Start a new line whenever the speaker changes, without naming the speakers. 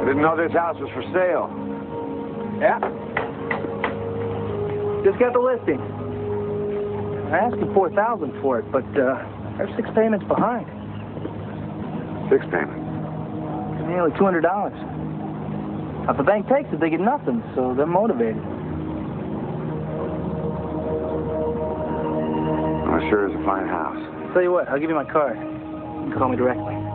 Didn't know this house was for sale.
Yeah. Just got the listing. I asked him $4,000 for it, but they're 6 payments behind.
6 payments?
Nearly $200. Now, if the bank takes it, they get nothing, so they're motivated.
Well, it sure is a fine house.
Tell you what, I'll give you my card. You can call me directly.